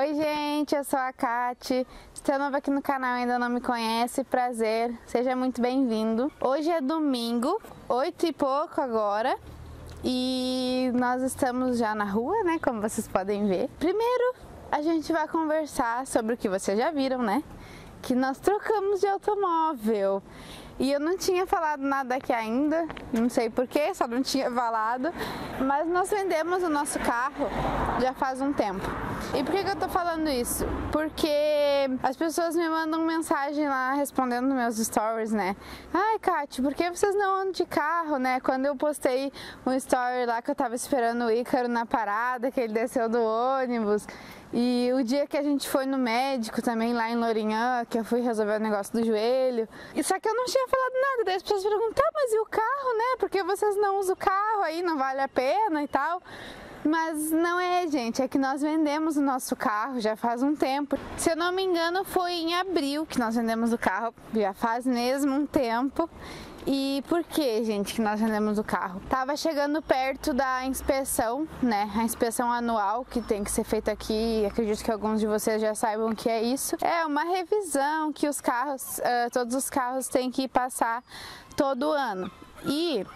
Oi gente, eu sou a Kati. Se é novo aqui no canal e ainda não me conhece, prazer, seja muito bem-vindo. Hoje é domingo, 8 e pouco agora, e nós estamos já na rua, né, como vocês podem ver. Primeiro, a gente vai conversar sobre o que vocês já viram, né, que nós trocamos de automóvel. E eu não tinha falado nada aqui ainda, não sei porquê, só não tinha falado, mas nós vendemos o nosso carro já faz um tempo. E por que eu tô falando isso? Porque as pessoas me mandam mensagem lá respondendo meus stories, né? Ai, Kati, por que vocês não andam de carro, né? Quando eu postei um story lá que eu tava esperando o Ícaro na parada, que ele desceu do ônibus. E o dia que a gente foi no médico também lá em Lourinhã, que eu fui resolver o negócio do joelho. E só que eu não tinha falado nada, daí as pessoas perguntam, mas e o carro, né? Por que vocês não usam o carro aí, não vale a pena e tal? Mas não é, gente, é que nós vendemos o nosso carro já faz um tempo. Se eu não me engano, foi em abril que nós vendemos o carro, já faz mesmo um tempo. E por que, gente, que nós vendemos o carro? Tava chegando perto da inspeção, né? A inspeção anual que tem que ser feita aqui. Acredito que alguns de vocês já saibam o que é isso. É uma revisão que os carros, todos os carros têm que passar todo ano. E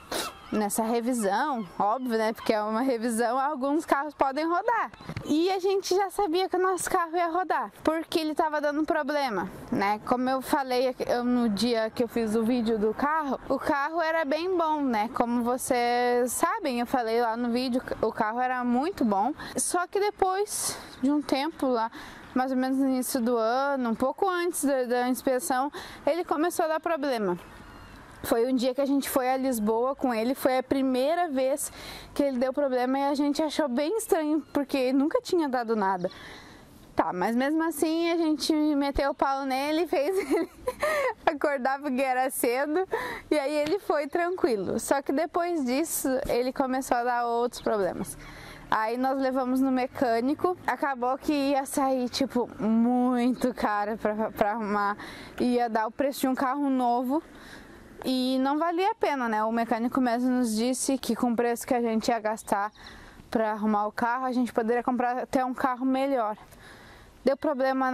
nessa revisão, óbvio, né, porque é uma revisão, alguns carros podem rodar. E a gente já sabia que o nosso carro ia rodar, porque ele estava dando problema, né? Como eu falei no dia que eu fiz o vídeo do carro, o carro era bem bom, né? Como vocês sabem, eu falei lá no vídeo, o carro era muito bom. Só que depois de um tempo lá, mais ou menos no início do ano, um pouco antes da inspeção, ele começou a dar problema. Foi um dia que a gente foi a Lisboa com ele, foi a primeira vez que ele deu problema e a gente achou bem estranho, porque nunca tinha dado nada. Tá, mas mesmo assim a gente meteu o pau nele, fez ele acordar porque era cedo, e aí ele foi tranquilo. Só que depois disso ele começou a dar outros problemas. Aí nós levamos no mecânico, acabou que ia sair tipo muito caro pra arrumar, ia dar o preço de um carro novo. E não valia a pena, né? O mecânico mesmo nos disse que com o preço que a gente ia gastar para arrumar o carro, a gente poderia comprar até um carro melhor. Deu problema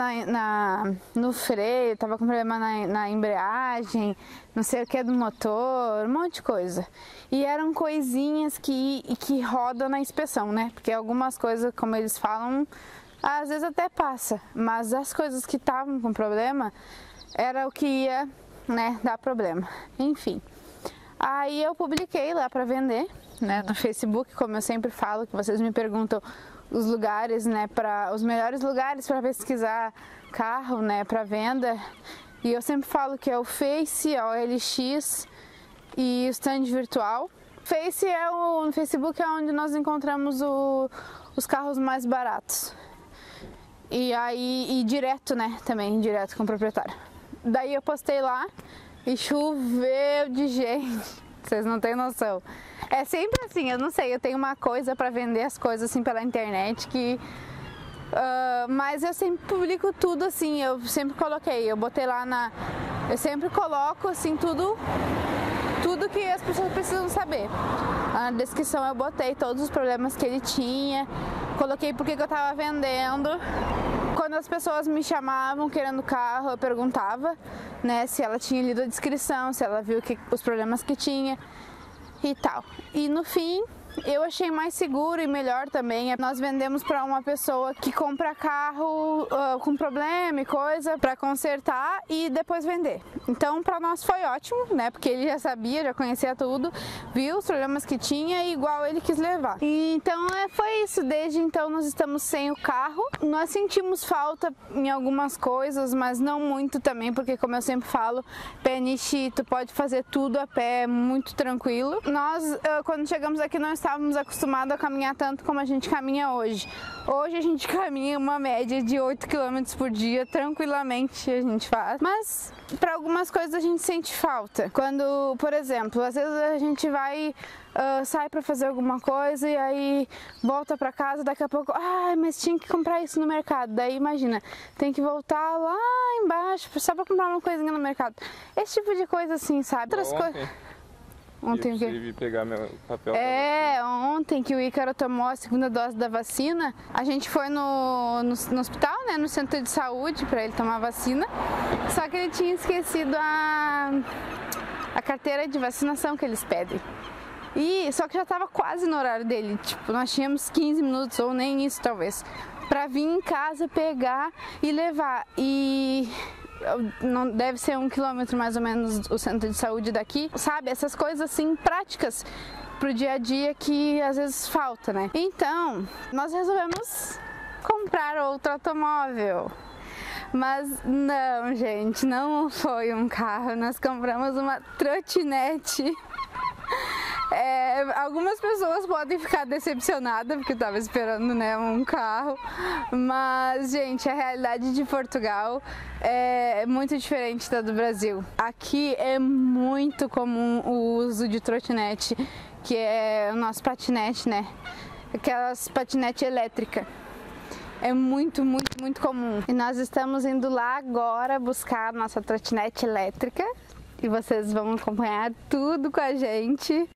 no freio, tava com problema na embreagem, não sei o que do motor, um monte de coisa. E eram coisinhas que rodam na inspeção, né? Porque algumas coisas, como eles falam, às vezes até passa. Mas as coisas que estavam com problema era o que ia, né, dá problema. Enfim, aí eu publiquei lá para vender, né, no Facebook, como eu sempre falo, que vocês me perguntam os lugares, né, os melhores lugares para pesquisar carro, né, para venda, e eu sempre falo que é o Face, a OLX e o stand virtual. Face no Facebook é onde nós encontramos os carros mais baratos, e aí direto, né, também direto com o proprietário. Daí eu postei lá e choveu de gente, vocês não têm noção. É sempre assim, eu não sei, eu tenho uma coisa pra vender as coisas assim pela internet que... mas eu sempre publico tudo assim, eu sempre coloquei, eu botei lá eu sempre coloco assim tudo que as pessoas precisam saber. Na descrição eu botei todos os problemas que ele tinha, coloquei porque que eu tava vendendo. Quando as pessoas me chamavam querendo carro, eu perguntava, né, se ela tinha lido a descrição, se ela viu os problemas que tinha e tal. E no fim, eu achei mais seguro e melhor também. Nós vendemos para uma pessoa que compra carro com problema e coisa para consertar e depois vender. Então para nós foi ótimo, né? Porque ele já sabia, já conhecia tudo, viu os problemas que tinha e igual ele quis levar. E então foi isso. Desde então nós estamos sem o carro. Nós sentimos falta em algumas coisas, mas não muito também, porque como eu sempre falo, Peniche, tu pode fazer tudo a pé, muito tranquilo. Nós quando chegamos aqui não estávamos acostumados a caminhar tanto como a gente caminha hoje. Hoje a gente caminha uma média de 8 km por dia, tranquilamente a gente faz. Mas para algumas coisas a gente sente falta. Quando, por exemplo, às vezes a gente vai, sai para fazer alguma coisa e aí volta para casa, daqui a pouco, mas tinha que comprar isso no mercado. Daí imagina, tem que voltar lá embaixo só para comprar uma coisinha no mercado. Esse tipo de coisa assim, sabe? Outras coisas. Ontem o quê? Eu vi pegar meu papel. Ontem que o Ícaro tomou a segunda dose da vacina, a gente foi no hospital, né, no centro de saúde, para ele tomar a vacina, só que ele tinha esquecido a carteira de vacinação que eles pedem. Só que já estava quase no horário dele, tipo, nós tínhamos 15 minutos, ou nem isso talvez, para vir em casa, pegar e levar. E não deve ser 1 quilômetro mais ou menos o centro de saúde daqui, sabe? Essas coisas assim práticas pro dia a dia que às vezes falta, né? Então, nós resolvemos comprar outro automóvel. Mas não, gente, não foi um carro, nós compramos uma trotinete. Algumas pessoas podem ficar decepcionadas porque eu tava esperando, né, um carro, mas, gente, a realidade de Portugal é muito diferente da do Brasil. Aqui é muito comum o uso de trotinete, que é o nosso patinete, né, aquelas patinete elétrica. É muito, muito, muito comum. E nós estamos indo lá agora buscar a nossa trotinete elétrica e vocês vão acompanhar tudo com a gente.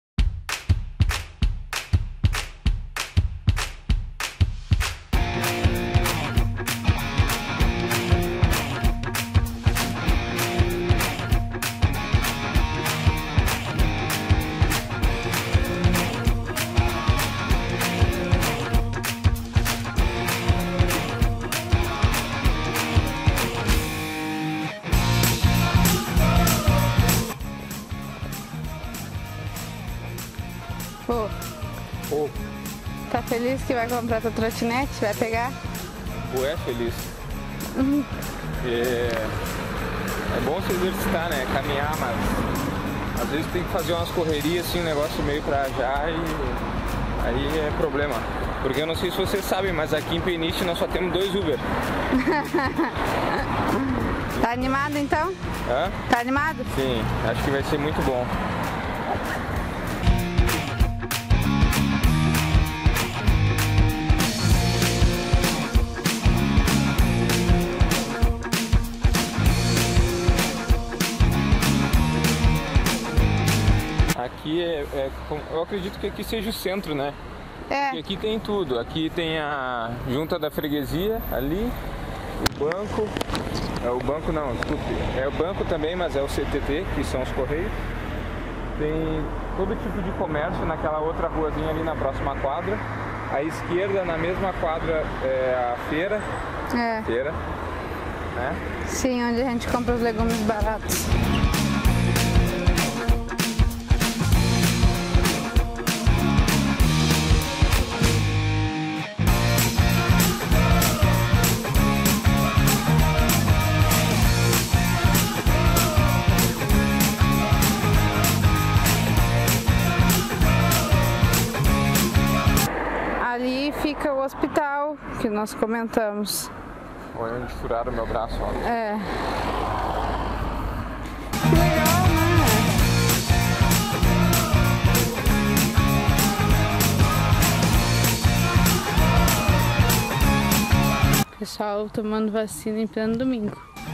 Tá feliz que vai comprar tua trotinete? Vai pegar? É feliz. É bom se exercitar, né? Caminhar, mas às vezes tem que fazer umas correrias assim, um negócio meio pra já e aí é problema. Porque eu não sei se vocês sabem, mas aqui em Peniche nós só temos 2 Uber. Tá animado então? Hã? Tá animado? Sim, acho que vai ser muito bom. Aqui eu acredito que aqui seja o centro, né? Porque aqui tem tudo. Aqui tem a junta da freguesia ali, o banco. O banco não, desculpe. É o banco também, mas é o CTT, que são os Correios. Tem todo tipo de comércio naquela outra ruazinha ali na próxima quadra. À esquerda, na mesma quadra, é a feira. Feira, né? Sim, onde a gente compra os legumes baratos. Ali fica o hospital que nós comentamos. Olha onde furaram meu braço, ó. Que legal, né? Pessoal tomando vacina em pleno domingo.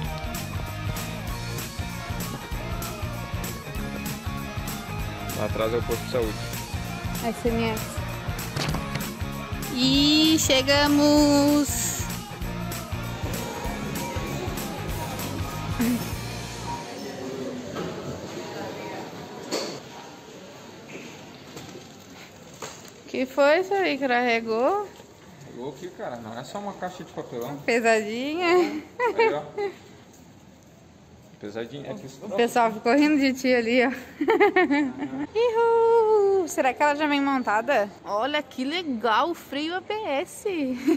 Lá atrás é o posto de saúde. SMS. E chegamos! Que foi isso aí que carregou? Pegou aqui, cara, não é só uma caixa de papelão. Pesadinha. Aí, ó. Pesadinha. É que... O pessoal ficou rindo de ti ali, ó. Uhul. Será que ela já vem montada? Olha que legal, o freio ABS.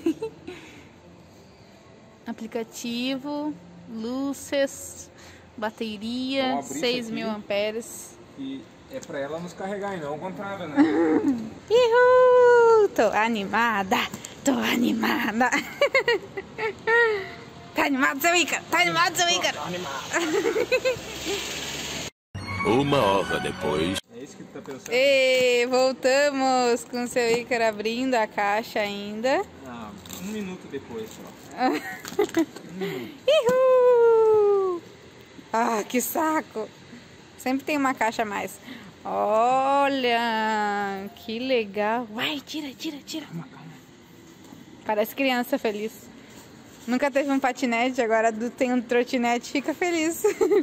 Aplicativo, luzes, bateria, 6.000 amperes. E é pra ela nos carregar e não o contrário, né? Uhul. Tô animada, tô animada. Tá animado, seu Ícaro? Tá animado, seu Ícaro? Tô animado. 1 hora depois. É isso que tu tá pensando? E voltamos com o seu Ícaro abrindo a caixa ainda. Ah, 1 minuto depois só. Uhul! Ah, que saco! Sempre tem uma caixa a mais. Olha, que legal. Vai, tira. Parece criança feliz. Nunca teve um patinete, agora tem um trotinete, fica feliz.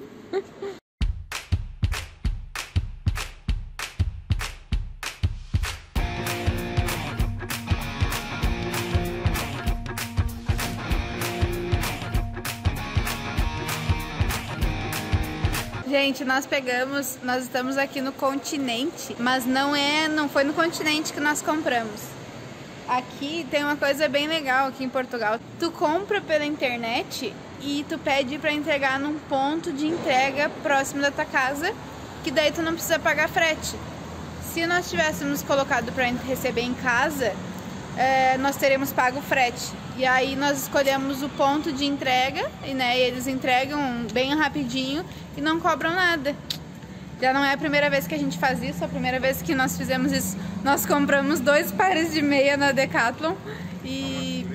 Gente, nós estamos aqui no Continente, mas não foi no Continente que nós compramos. Aqui tem uma coisa bem legal aqui em Portugal. Tu compra pela internet e tu pede pra entregar num ponto de entrega próximo da tua casa, que daí tu não precisa pagar frete. Se nós tivéssemos colocado pra receber em casa, nós teríamos pago frete. E aí nós escolhemos o ponto de entrega, né, e eles entregam bem rapidinho e não cobram nada. Já não é a primeira vez que a gente faz isso, a primeira vez que nós fizemos isso, nós compramos 2 pares de meia na Decathlon e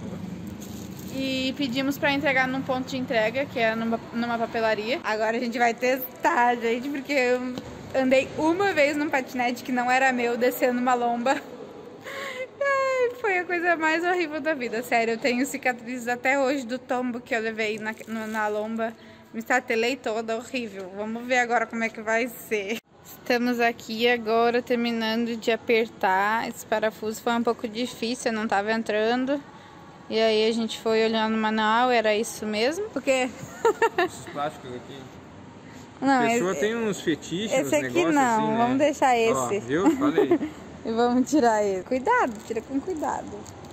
pedimos para entregar num ponto de entrega, que é numa papelaria. Agora a gente vai testar, gente, porque eu andei uma vez num patinete que não era meu, descendo uma lomba. Ai, foi a coisa mais horrível da vida, sério. Eu tenho cicatrizes até hoje do tombo que eu levei na lomba. Me estatelei toda, horrível. Vamos ver agora como é que vai ser. Estamos aqui agora terminando de apertar. Esse parafuso foi um pouco difícil, eu não estava entrando. E aí a gente foi olhando no manual, era isso mesmo? Porque esses plásticos aqui. Não, a pessoa tem uns fetiches, esse uns aqui negócios não, assim, né? Vamos deixar esse. Ó, viu? Falei. E vamos tirar ele. Cuidado, tira com cuidado.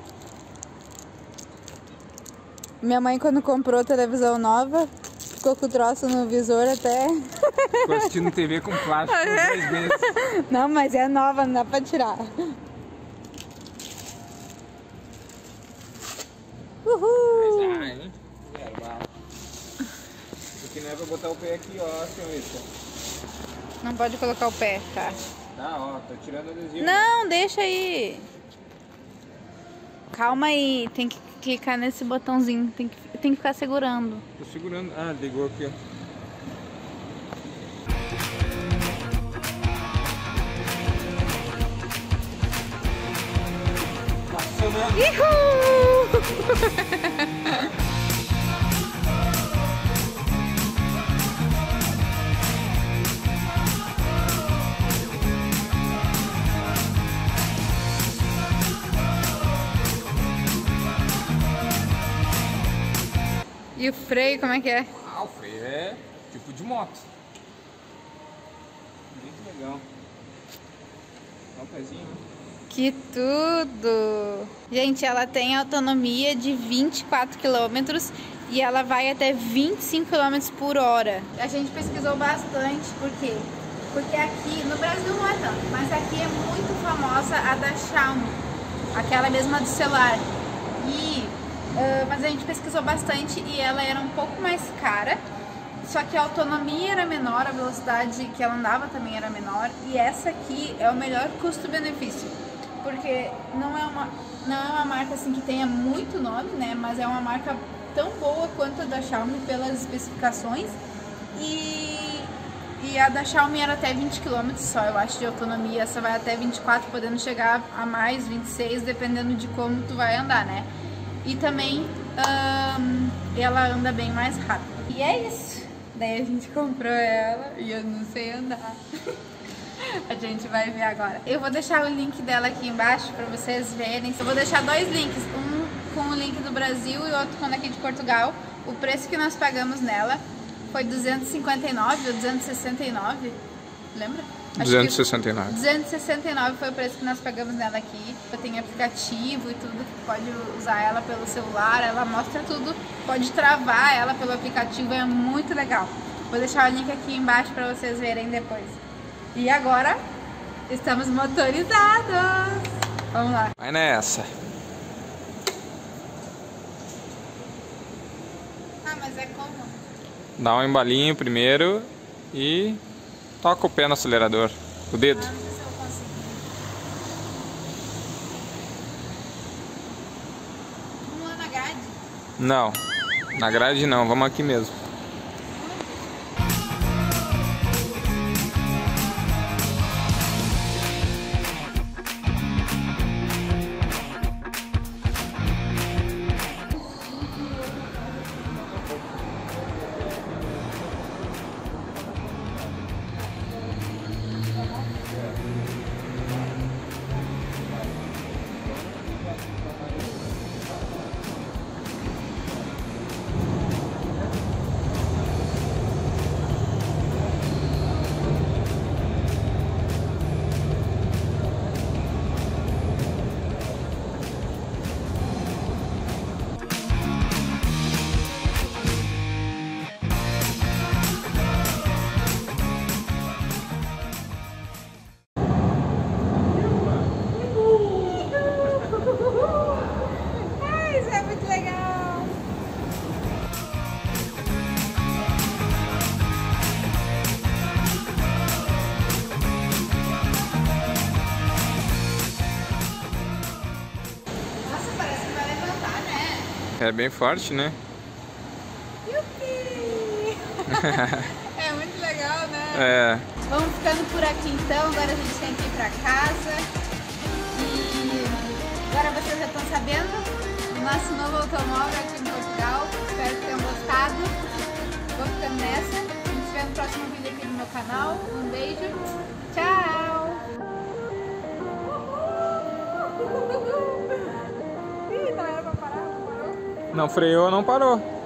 Minha mãe, quando comprou televisão nova, ficou com o troço no visor até. Ficou assistindo TV com plástico 2 vezes. Não, mas é nova, não dá pra tirar. Uhul! Mas dá, hein? Isso aqui não é pra botar o pé aqui, ó, senhorita. Não pode colocar o pé, tá? Tá, ó, tô tirando o adesivo. Não, deixa aí. Calma aí, tem que clicar nesse botãozinho, tem que ficar segurando. Tô segurando. Ah, ligou aqui, ó. Uhul! E o freio, como é que é? Ah, o freio é tipo de moto. Muito legal. Dá um pezinho, né? Que tudo! Gente, ela tem autonomia de 24 km e ela vai até 25 km por hora. A gente pesquisou bastante, por quê? Porque aqui, no Brasil não é tanto, mas aqui é muito famosa a da Xiaomi, aquela mesma do celular. Mas a gente pesquisou bastante e ela era um pouco mais cara, só que a autonomia era menor, a velocidade que ela andava também era menor, e essa aqui é o melhor custo-benefício, porque não é uma marca assim que tenha muito nome, né, mas é uma marca tão boa quanto a da Xiaomi pelas especificações, e a da Xiaomi era até 20 km só, eu acho, de autonomia. Essa vai até 24, podendo chegar a mais, 26, dependendo de como tu vai andar, né. E também ela anda bem mais rápido. E é isso. Daí a gente comprou ela e eu não sei andar. A gente vai ver agora. Eu vou deixar o link dela aqui embaixo pra vocês verem. Eu vou deixar 2 links. Um com o link do Brasil e outro com o daqui de Portugal. O preço que nós pagamos nela foi 259 ou 269. Lembra? 269. 269 foi o preço que nós pagamos nela aqui. Tem aplicativo e tudo, pode usar ela pelo celular, ela mostra tudo, pode travar ela pelo aplicativo, é muito legal. Vou deixar o link aqui embaixo para vocês verem depois. E agora, estamos motorizados! Vamos lá. Vai nessa. Ah, mas é como? Dá um embalinho primeiro e toca o pé no acelerador, o dedo. Não sei se eu consigo. Vamos lá na grade? Não, na grade não, vamos aqui mesmo. É bem forte, né? É muito legal, né? É. Vamos ficando por aqui então, agora a gente tem que ir pra casa. E agora vocês já estão sabendo do nosso novo automóvel aqui em Portugal. Espero que tenham gostado. Vou ficando nessa. A gente se vê no próximo vídeo aqui no meu canal. Um beijo. Tchau! Ih, não era pra parar, não parou? Não freou, não parou.